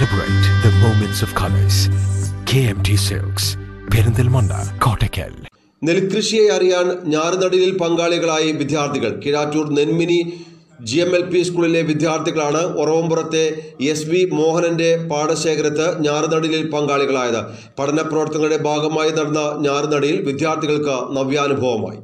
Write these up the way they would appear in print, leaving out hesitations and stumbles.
Celebrate the moments of colors. KMT Silks, Perindalmanda, Kottakkal. നെൽകൃഷിയെ അറിയാൻ ഞാറുനടലിൽ പങ്കാളികളായി വിദ്യാർത്ഥികൾ. കിഴാറ്റൂർ നെന്മിനി GMLP സ്കൂളിലെ വിദ്യാർത്ഥികളാണ് ഒറവമ്പുറത്തെ SV മോഹനന്റെ പാടശേഖരത്ത് ഞാറുനടലിൽ പങ്കാളികളായത്. പഠന പ്രവർത്തനങ്ങളുടെ ഭാഗമായി നടന്ന ഞാറുനടയിൽ വിദ്യാർത്ഥികൾക്ക് നവ്യാനുഭവമായി.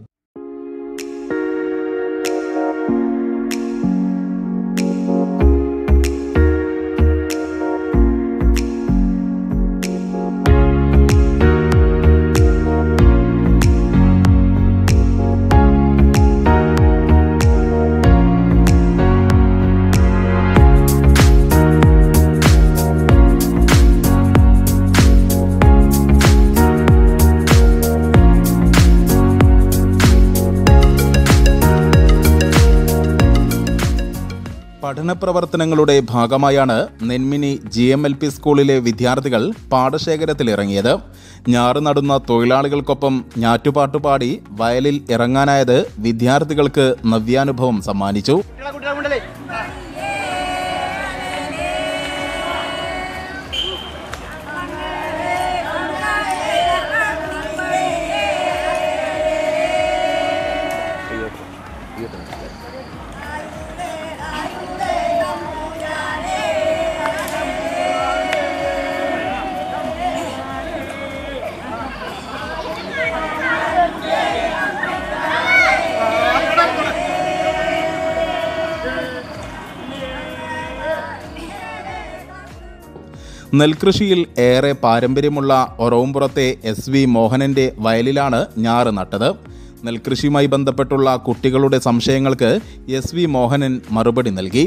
പഠന പ്രവർത്തനങ്ങളുടെ ഭാഗമായാണ് നെന്മിനി GMLP സ്കൂളിലെ വിദ്യാർത്ഥികൾ പാടശേഖരത്തിലിറങ്ങിയത്. ഞാറ് നടുന്ന തൊഴിലാളികൾക്കൊപ്പം ഞാറ്റുപാട്ടുപാടി വയലിൽ ഇറങ്ങാനായത് വിദ്യാർത്ഥികൾക്ക് നവ്യാനുഭവം സമ്മാനിച്ചു. നെൽകൃഷിയിൽ ഏറെ പാരമ്പര്യമുള്ള ഒറവമ്പുറത്തെ SV മോഹനന്റെ വയലിലാണ് ഞാറ് നട്ടത്. നെൽകൃഷിയുമായി ബന്ധപ്പെട്ടുള്ള കുട്ടികളുടെ സംശയങ്ങൾക്ക് SV മോഹനൻ മറുപടി നൽകി.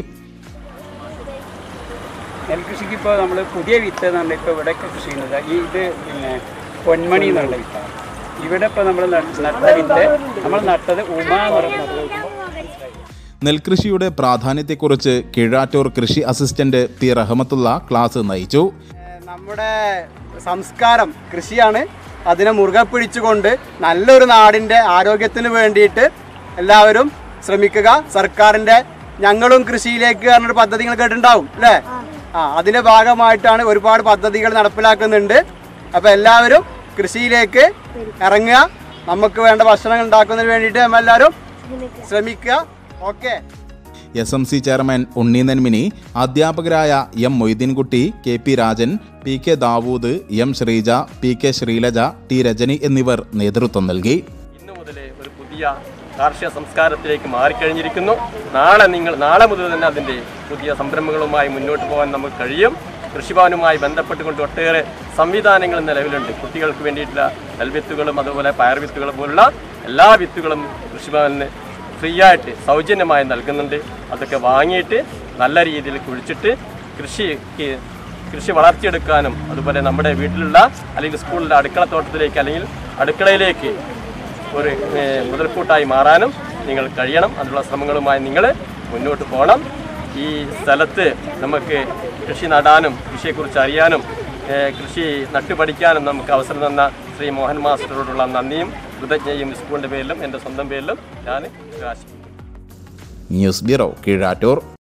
നെൽകൃഷിക്ക് ഇപ്പോൾ നമ്മൾ പുതിയ വിത്ത് എന്നാണ് ഇപ്പോൾ ഇവിടെയൊക്കെ കൃഷി ചെയ്യുന്നത്. ഇത് പിന്നെ പൊന്മണി എന്നുള്ള വിത്താണ്. ഇവിടെ ഇപ്പോൾ നമ്മൾ നട്ട വിത്ത് നമ്മൾ നട്ടത് ഉമ എന്ന് പറയുന്നത്. നെൽകൃഷിയുടെ പ്രാധാന്യത്തെക്കുറിച്ച് കിഴാറ്റൂർ കൃഷി അസിസ്റ്റന്റ് P റഹ്മത്തുള്ള ക്ലാസ് നയിച്ചു. നമ്മുടെ സംസ്കാരം കൃഷിയാണ്. അതിനെ മുറുകെ പിടിച്ചുകൊണ്ട് നല്ലൊരു നാടിൻ്റെ ആരോഗ്യത്തിന് വേണ്ടിയിട്ട് എല്ലാവരും ശ്രമിക്കുക. സർക്കാരിൻ്റെ ഞങ്ങളും കൃഷിയിലേക്ക് പറഞ്ഞൊരു പദ്ധതി നിങ്ങൾ കേട്ടിട്ടുണ്ടാവും അല്ലേ? അതിൻ്റെ ഭാഗമായിട്ടാണ് ഒരുപാട് പദ്ധതികൾ നടപ്പിലാക്കുന്നുണ്ട്. അപ്പോൾ എല്ലാവരും കൃഷിയിലേക്ക് ഇറങ്ങുക. നമുക്ക് വേണ്ട ഭക്ഷണങ്ങൾ ഉണ്ടാക്കുന്നതിന് വേണ്ടിയിട്ട് നമ്മളെല്ലാവരും ശ്രമിക്കുക. SMC ചെയർമാൻ ഉണ്ണി നെന്മിനി, അധ്യാപകരായ M Moideenkutty, KP Rajan, PK Dawood, M Sreeja, PK Sreelaja, T Rajani എന്നിവർ നേതൃത്വം നൽകി. ഇന്നു മുതൽ ഒരു പുതിയ കാർഷിക സംസ്കാരത്തിലേക്ക് മാറിക്കഴിഞ്ഞിരിക്കുന്നു. നാളെ മുതൽ തന്നെ അതിൻ്റെ പുതിയ സംരംഭങ്ങളുമായി മുന്നോട്ട് പോകാൻ നമുക്ക് കഴിയും. കൃഷിഭവനുമായി ബന്ധപ്പെട്ടുകൊണ്ട് ഒട്ടേറെ സംവിധാനങ്ങൾ നിലവിലുണ്ട്. കുട്ടികൾക്ക് വേണ്ടിയിട്ടുള്ള നെൽവിത്തുകളും അതുപോലെ പയർ വിത്തുകളും പോലുള്ള എല്ലാ വിത്തുകളും കൃഷിഭവന് ഫ്രീ ആയിട്ട് സൗജന്യമായി നൽകുന്നുണ്ട്. അതൊക്കെ വാങ്ങിയിട്ട് നല്ല രീതിയിൽ കുഴിച്ചിട്ട് കൃഷി വളർത്തിയെടുക്കാനും അതുപോലെ നമ്മുടെ വീട്ടിലുള്ള അല്ലെങ്കിൽ സ്കൂളിലെ അടുക്കളത്തോട്ടത്തിലേക്ക് അല്ലെങ്കിൽ അടുക്കളയിലേക്ക് ഒരു മുതൽക്കൂട്ടായി മാറാനും നിങ്ങൾ കഴിയണം. അതിനുള്ള ശ്രമങ്ങളുമായി നിങ്ങൾ മുന്നോട്ട് പോകണം. ഈ സ്ഥലത്ത് നമുക്ക് കൃഷി നടാനും കൃഷിയെക്കുറിച്ച് അറിയാനും കൃഷി നട്ടുപഠിക്കാനും നമുക്ക് അവസരം തന്ന ശ്രീ മോഹൻ മാസ്റ്ററോടുള്ള നന്ദിയും കൃതജ്ഞയും സ്കൂളിൻ്റെ പേരിലും എൻ്റെ സ്വന്തം പേരിലും ഞാൻ ആശംസിക്കുന്നു. News bureau, Kizhattur.